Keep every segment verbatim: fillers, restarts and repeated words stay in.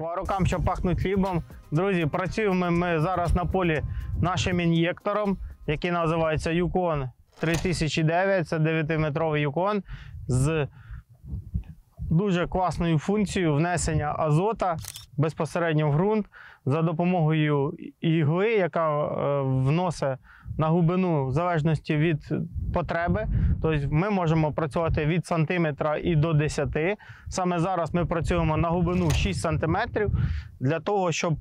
Рукам, що пахнуть хлібом. Друзі, працюємо ми зараз на полі нашим ін'єктором, який називається Yukon три тисячі дев'ять. Це дев'ятиметровий Yukon з дуже класною функцією внесення азота безпосередньо в ґрунт за допомогою ігли, яка вносить на глибину в залежності від потреби. Тобто ми можемо працювати від сантиметра і до десяти. Саме зараз ми працюємо на глибину шість сантиметрів для того, щоб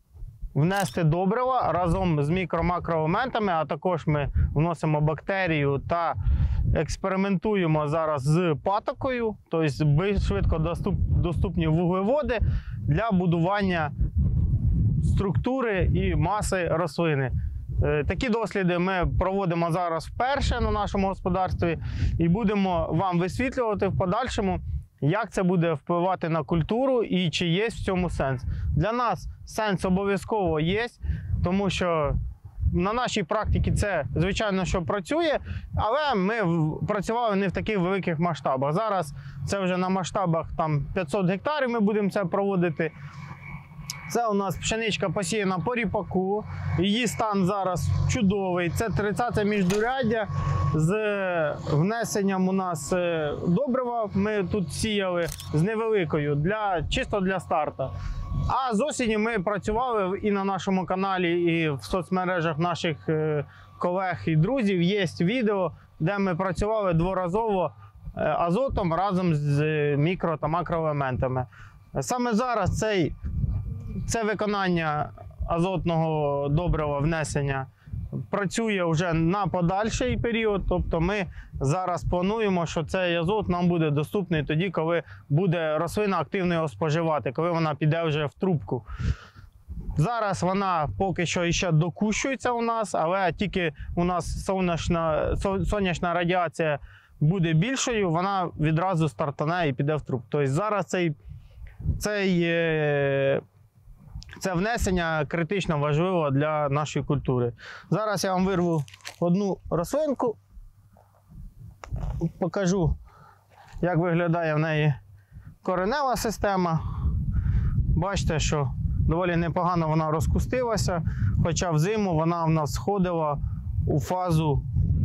внести добрива разом з мікро-макроелементами, а також ми вносимо бактерію та експериментуємо зараз з патокою, тобто більш швидко доступні вуглеводи для будування структури і маси рослини. Такі досліди ми проводимо зараз вперше на нашому господарстві і будемо вам висвітлювати в подальшому, як це буде впливати на культуру і чи є в цьому сенс. Для нас сенс обов'язково є, тому що на нашій практиці це, звичайно, що працює, але ми працювали не в таких великих масштабах. Зараз це вже на масштабах там, п'ятсот гектарів ми будемо це проводити. Це у нас пшеничка посіяна по ріпаку, її стан зараз чудовий. Це тридцяте міждуряддя з внесенням у нас добрива. Ми тут сіяли з невеликою, для, чисто для старту. А з осені ми працювали і на нашому каналі, і в соцмережах наших колег і друзів. Є відео, де ми працювали дворазово азотом разом з мікро та макроелементами. Саме зараз цей Це виконання азотного добрива внесення працює вже на подальший період. Тобто ми зараз плануємо, що цей азот нам буде доступний тоді, коли буде рослина активно його споживати, коли вона піде вже в трубку. Зараз вона поки що ще докущується у нас, але тільки у нас сонячна, сонячна радіація буде більшою, вона відразу стартане і піде в трубку. Тобто зараз цей, цей Це внесення критично важливо для нашої культури. Зараз я вам вирву одну рослинку, покажу, як виглядає в неї коренева система. Бачите, що доволі непогано вона розкустилася, хоча взиму вона в нас сходила у фазу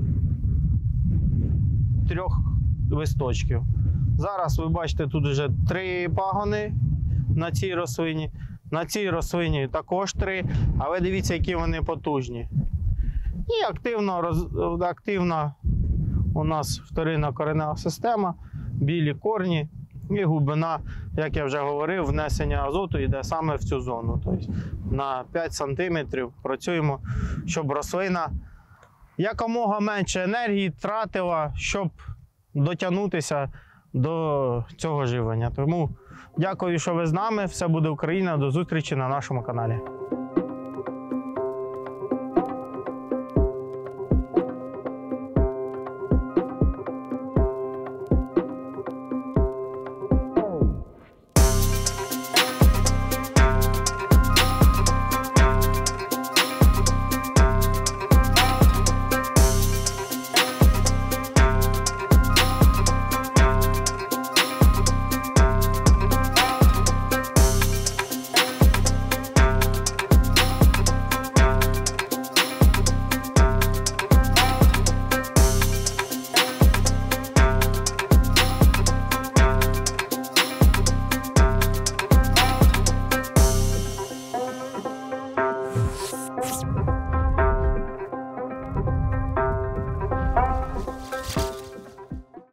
трьох листочків. Зараз ви бачите, тут вже три пагони на цій рослині. На цій рослині також три, але дивіться, які вони потужні. І активно, роз, активна у нас вторинна коренева система, білі корні і глибина, як я вже говорив, внесення азоту йде саме в цю зону. Тобто на п'ять сантиметрів працюємо, щоб рослина якомога менше енергії тратила, щоб дотягнутися до цього живлення. Тому дякую, що ви з нами. Все буде Україна. До зустрічі на нашому каналі. You